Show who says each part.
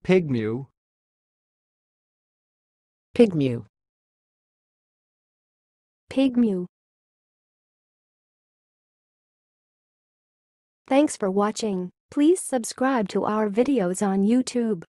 Speaker 1: pigmew,
Speaker 2: pigmew,
Speaker 3: pigmew. Thanks for watching. Please subscribe to our videos on YouTube.